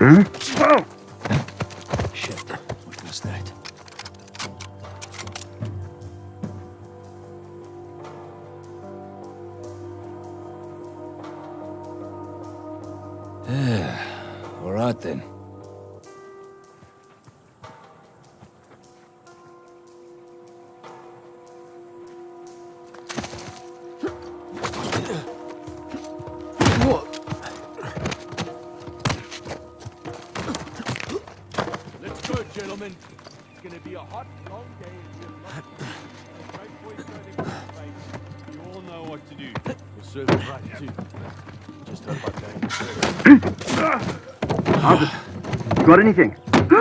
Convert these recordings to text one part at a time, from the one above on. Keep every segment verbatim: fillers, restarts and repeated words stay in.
Hmm? Oh. Shit, what was that? All right then. Let's go, gentlemen. It's gonna be a hot, long day. You all know what to do. We'll serve it right too. Just hope I don't. How's it? You got anything?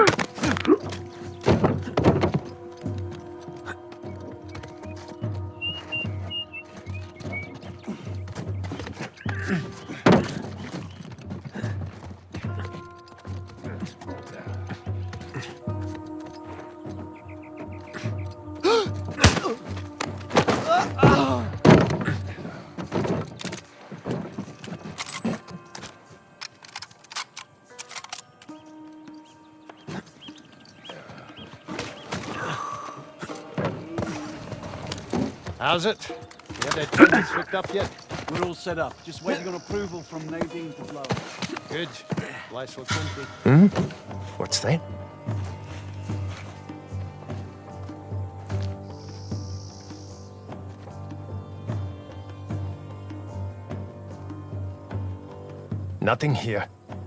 How's it? You have that tenders hooked up yet? We're all set up. Just waiting on approval from Nadine to blow. Good. Place looks empty. Hmm? What's that? Nothing here.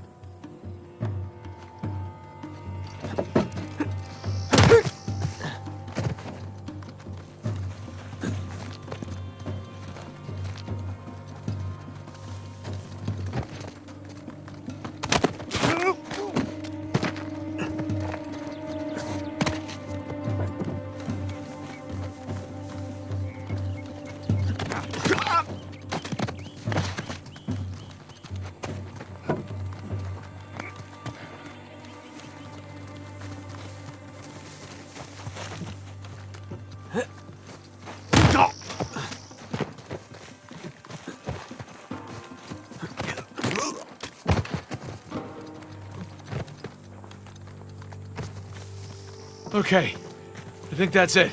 Okay. I think that's it.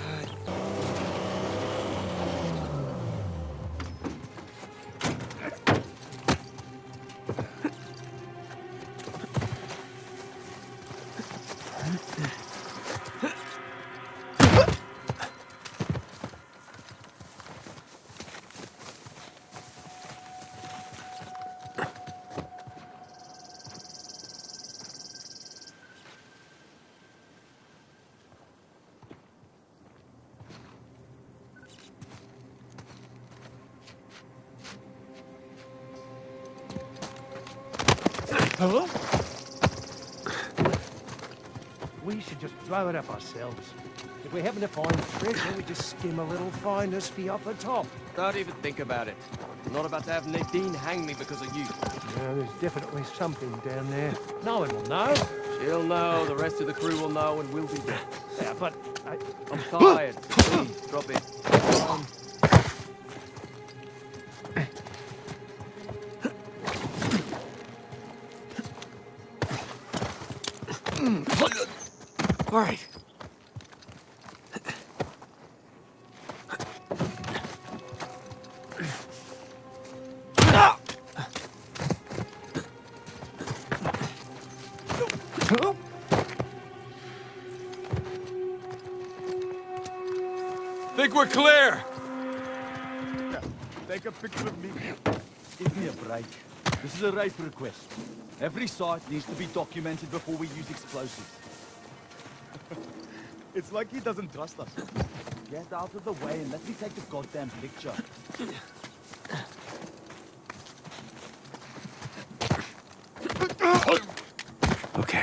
Hello? We should just throw it up ourselves. If we happen to find treasure, we just skim a little finder's fee off the top. Don't even think about it. I'm not about to have Nadine hang me because of you. Yeah, there's definitely something down there. No one will know. She'll know, the rest of the crew will know, and we'll be there. Yeah, but I... I'm tired. Please, drop in. Um, All right. Think we're clear. Take a picture of me. Give me a break. This is a rape request. Every site needs to be documented before we use explosives. It's like he doesn't trust us. Get out of the way and let me take the goddamn picture. Okay.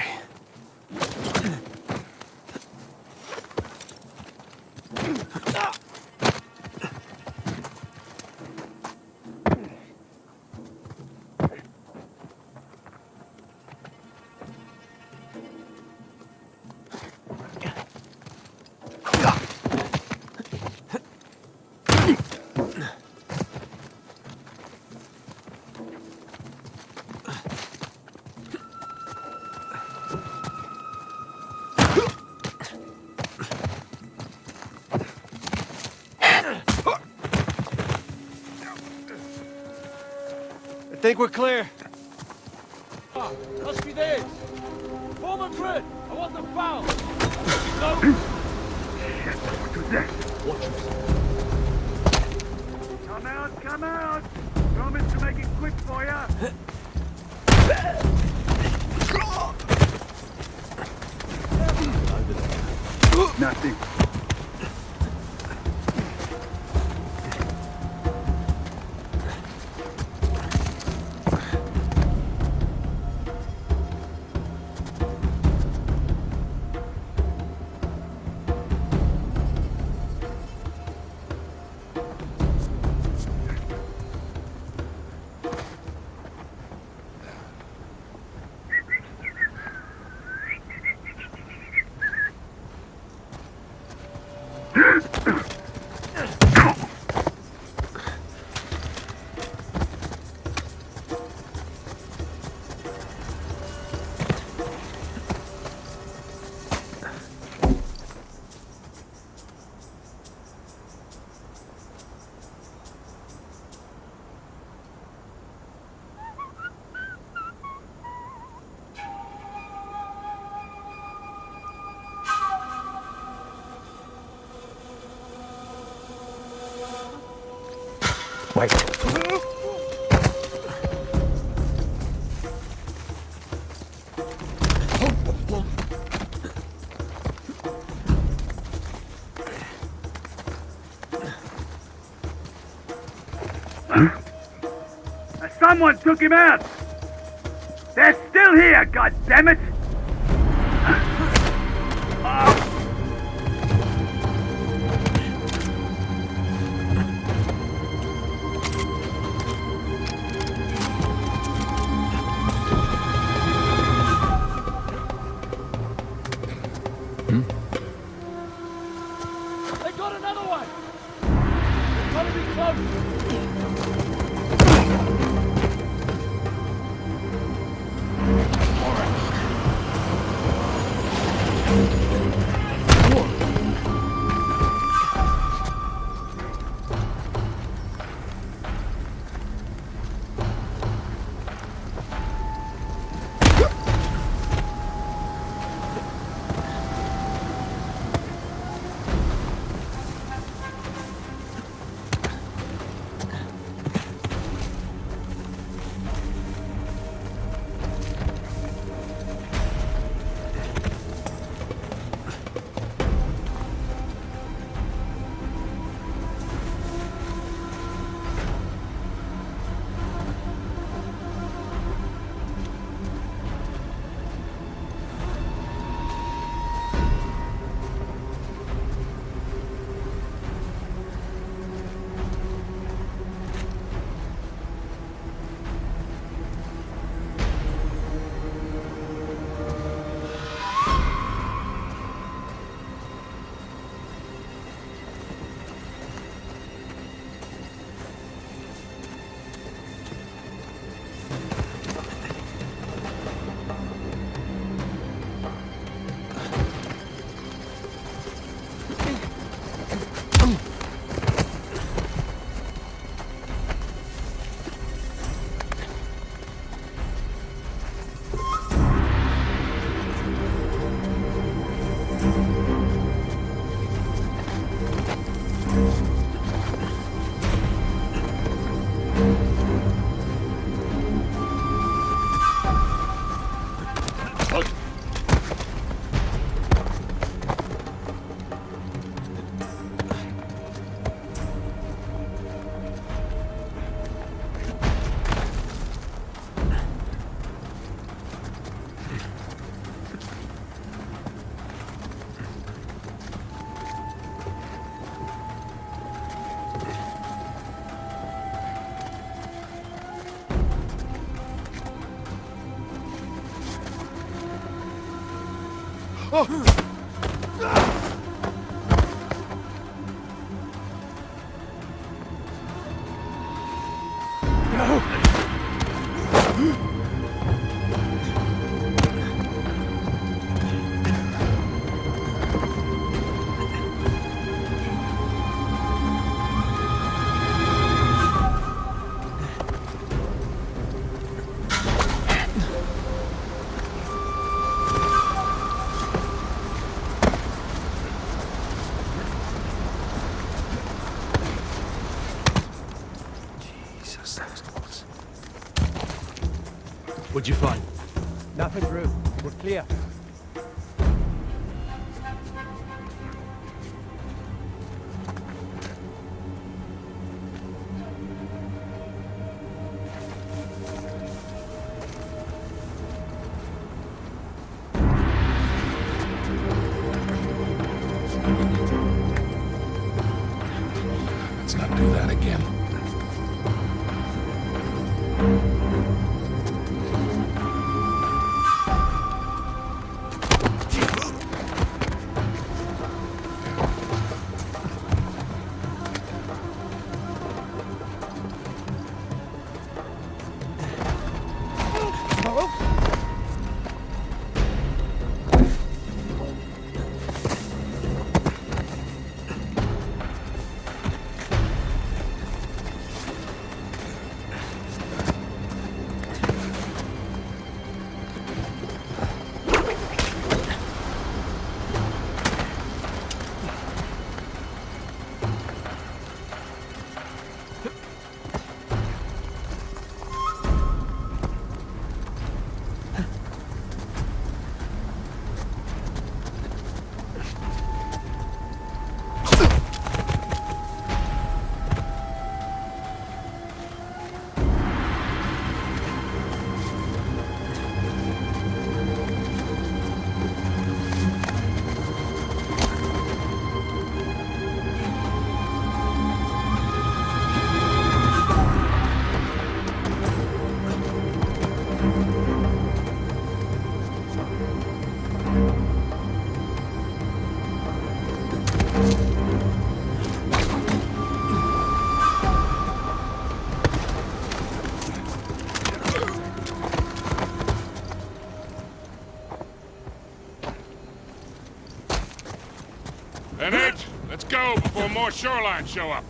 I think we're clear. Ah, must be theirs. Form a grid. I want them found. No. Shit, what was that? Watch it. Come out, come out! Promise to make it quick for ya. Nothing. Wait. Someone took him out! They're still here, goddammit! Oh. They got another one! They're trying to be close! What'd you find? Nothing, Drew. We're clear. Let's not do that again. N eight, let's go before more Shoreline show up.